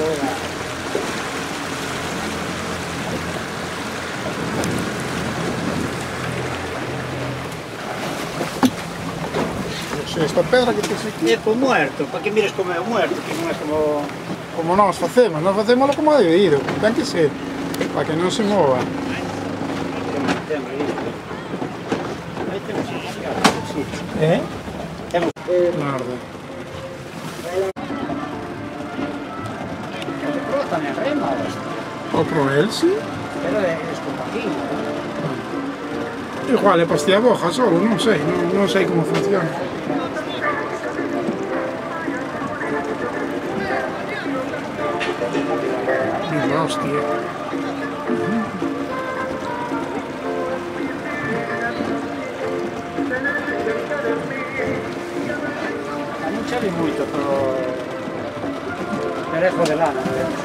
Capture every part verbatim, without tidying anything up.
Esta pedra que tens aquí é por muerto, para que mires como é o muerto, que non é como... como nós facemos, nós facemos como debido, ten que ser, para que non se mova. Aí temos iniciado, sí. Eh? Temos... Merda. Que pro tamén rema, O pro el, sí. pero é descompagible. Igual é pastilla boja solo, non sei, non, non sei como funciona. Mira, hostia. Non chove moito, pero... pero é de lana, non é?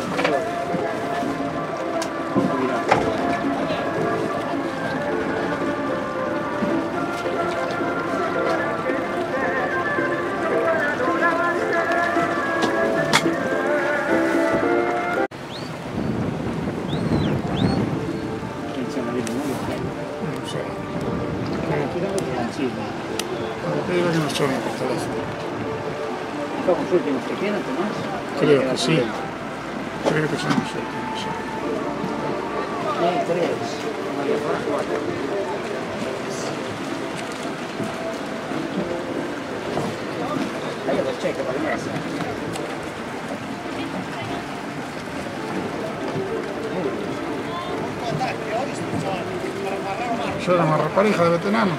Creo que nos suena por teléfono. Son os últimos que tienen, Tomás. Creo que sí. Creo que son los últimos. Eh, tres. María Fora, cuatro. Ahí los cheques para mesa. Eso era unha raparija de veterano.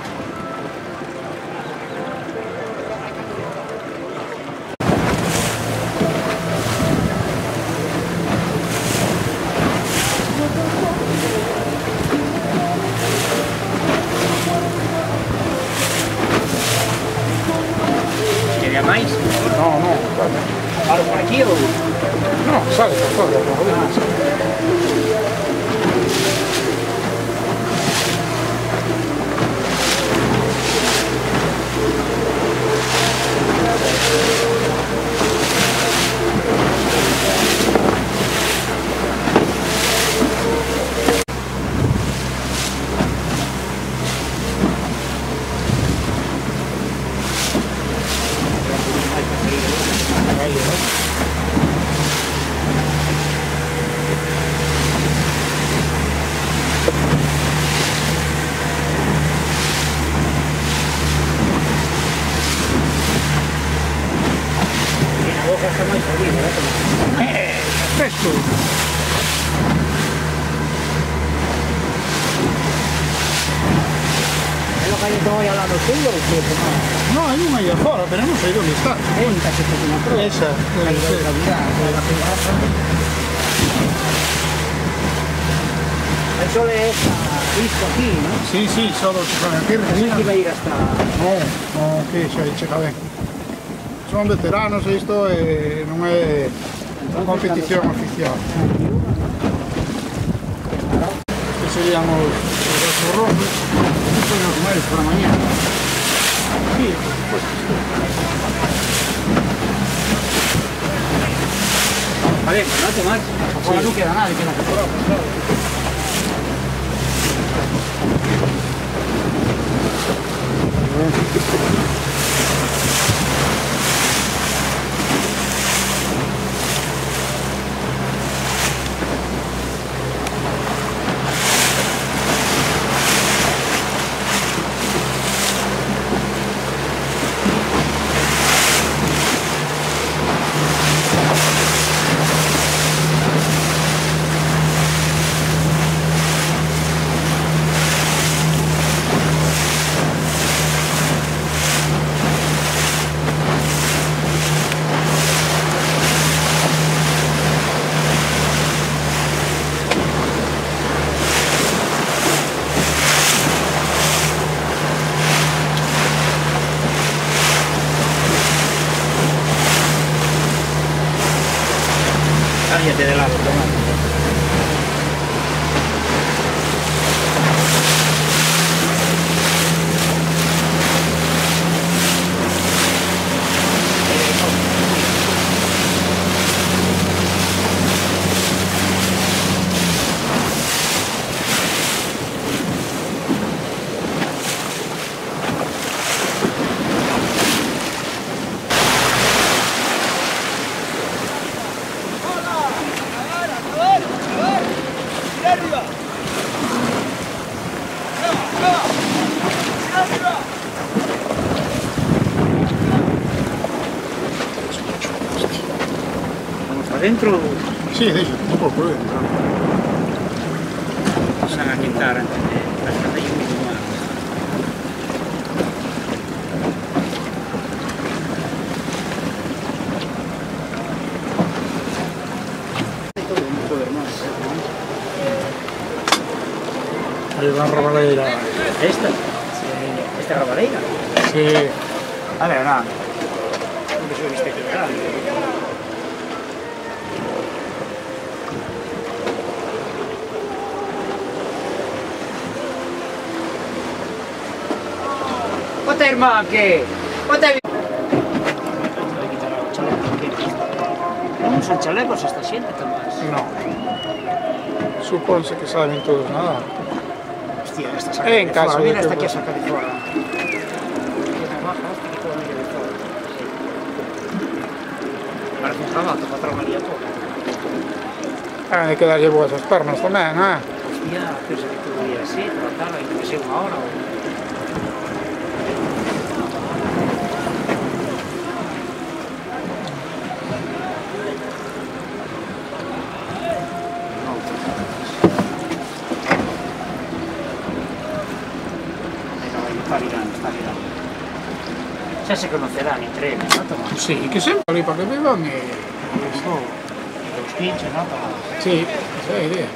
¿Quería máis? No, no, claro. ¿Paro por aquí ou...? No, sale por fora, por joder. Fresco. É lo que hai todo aí ao lado do fundo ou que? No, hai unha aí afora, pero non sei onde está. Esta que está na proa. Esa, Aí debe ser. vai virar, vai virar. Eso é esta, isto aquí, ¿no? Sí, sí, solo se pone aquí. Así que vai ir hasta... No, no, que xa chega ben. Son veteranos e isto eh, non é competición oficial. Estes serían os os rojos. Estos son los mueres por la mañana. Sí, por supuesto. Vale, no te más. Afuera no queda nada, queda afuera. Cállate de lado, Tomás. dentro Sí, deixa, un pouco dentro. pasan a quitar as candellas moi mal. Aí van Rabaleira. Esta? Esta Rabaleira? Sí. A ver, nada. Non se viste que era. Ota irmán, que? Ota... Non son chalecos esta xente, Tomás. No. Supónse que saben todos nada. Hostia, esta saca En de caso fora. de Mira que esta aquí a fuese. saca de fora. Esta baja, esta que todo medio de fora. Parece un jabato para trabajar todo. Hai que darlle boas as pernas tamén, eh? Hostia, pensa que todo día así, tratar, hai que ser unha hora ou... Está virando, está virando. Xa se conocerán entre eles, non, Tomás? Sí, que sempre ali para que vivan e... Isto, dos pinches, non, Tomás? Sí, esa é a idea.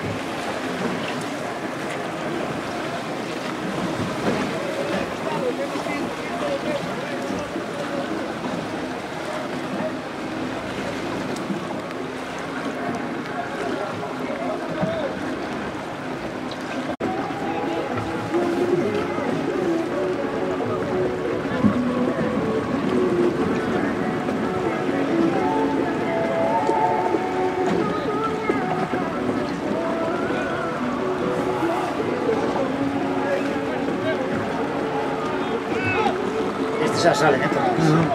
Estes xa salen, eh, Tomás? Uh-huh.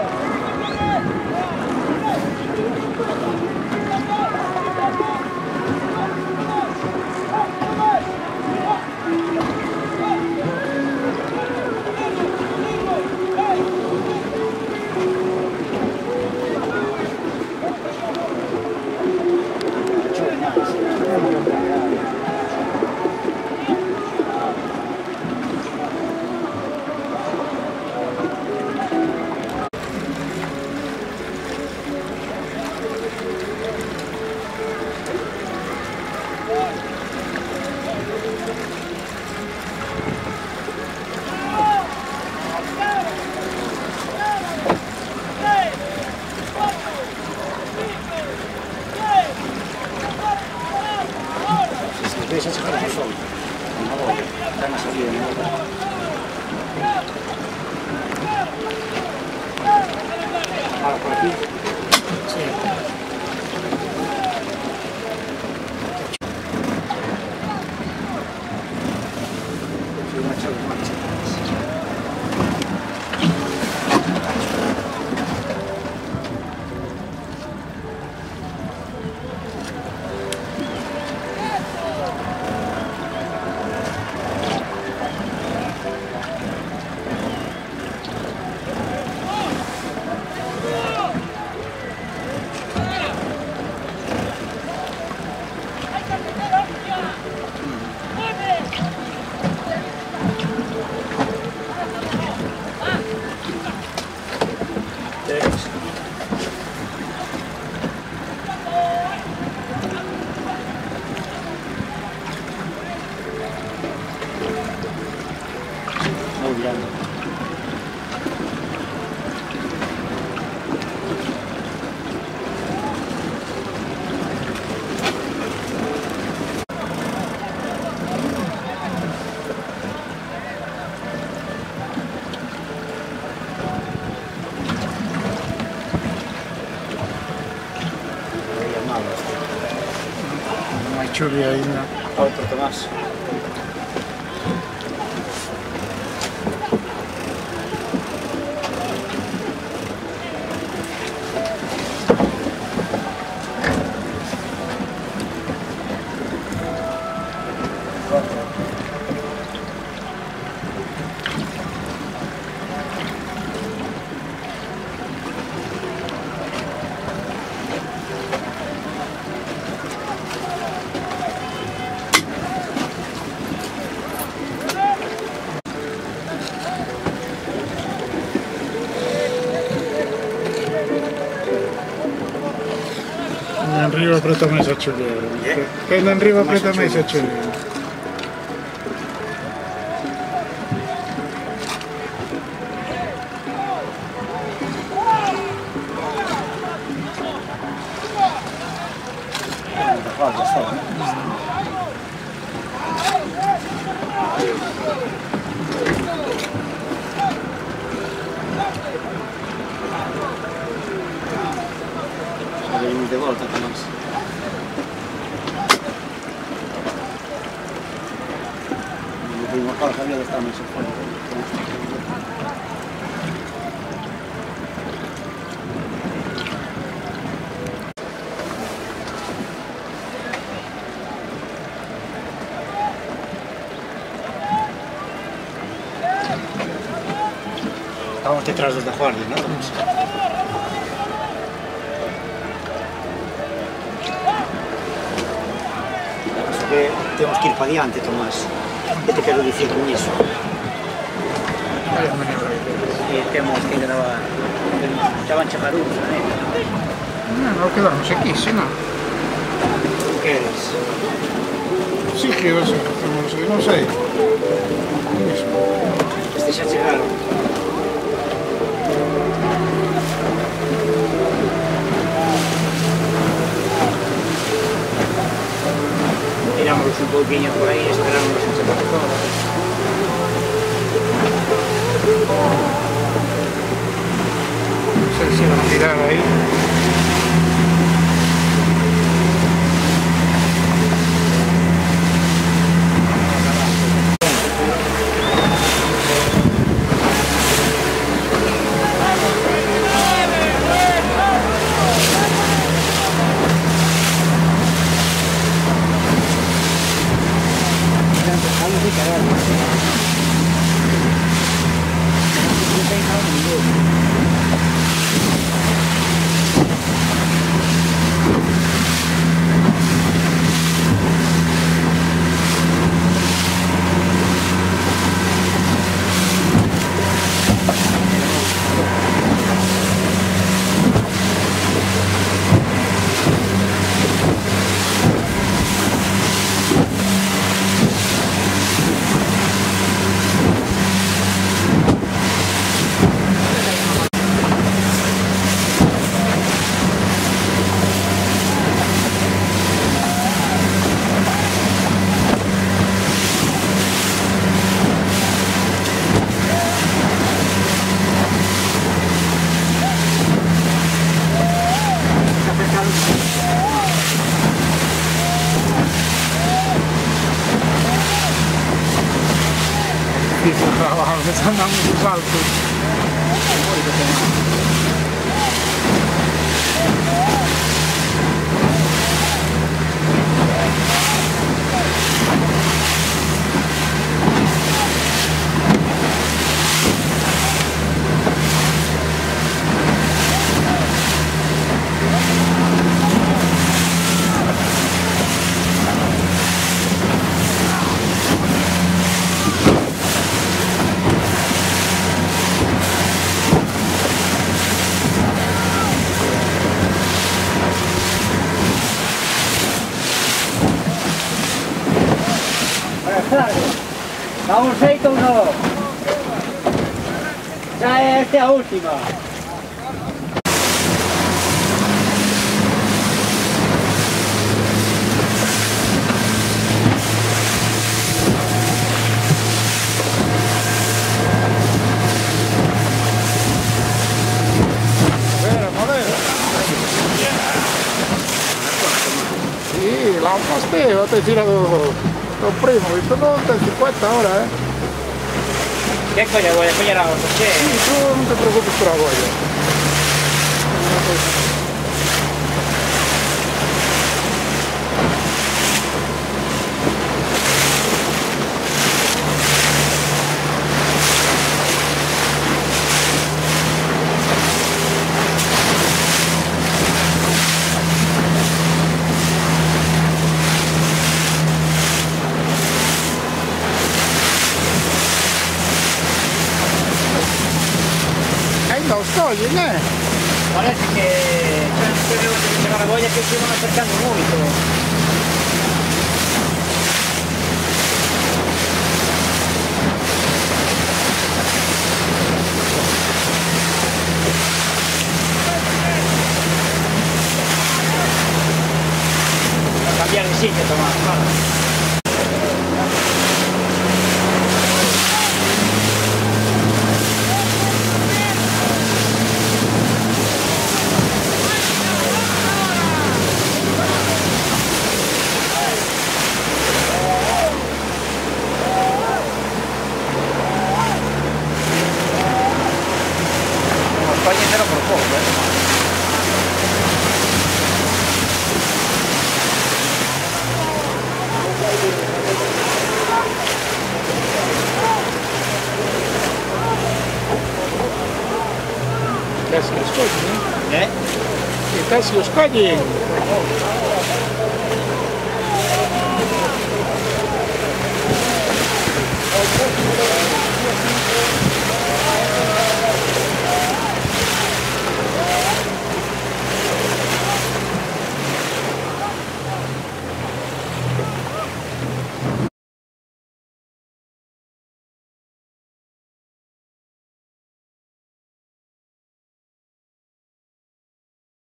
Ves a chegar ao sol. Na boa, están a salir de novo. Ahora por aquí. Sí. Sí, una chave marcha. No virando. Non hai chuvia ainda. Outro, Tomás. Arriba préstame esa chulera. Que anda arriba préstame esa chulera. Venimos de volta, Tomás. Nos fuimos para sabía que estamos en fuera. Estamos detrás de la guardia, ¿no, Tomás? Que temos que ir para diante, Tomás. Que te quero dicir con iso? Que temos que gravar. Xa van chegar uns, non é? Non, non quedamos aquí, se non. Que eres? Sí, que non sei, non sei, non sei. Este xa chegaron. Tirámonos un pouquinho por aí, esperámonos en chegar todo. Non sei se van a tirar aí. Trabalhamos, andamos nos altos. Vamos feito ou non? Xa é esta a última. Sí, la posteo, te tira do, do primo, isto non ten cincuenta ahora, eh? Que coño, voy a coñer a otro, che? Sí, tú non te preocupes por a boia. Ainda os collen, eh? Parece que xa non creo que chegar a boia que se van acercando moito. Cambiar de sitio, Tomás, vale. España entero por pouco, eh? Casi os collen, Eh? que casi os collen.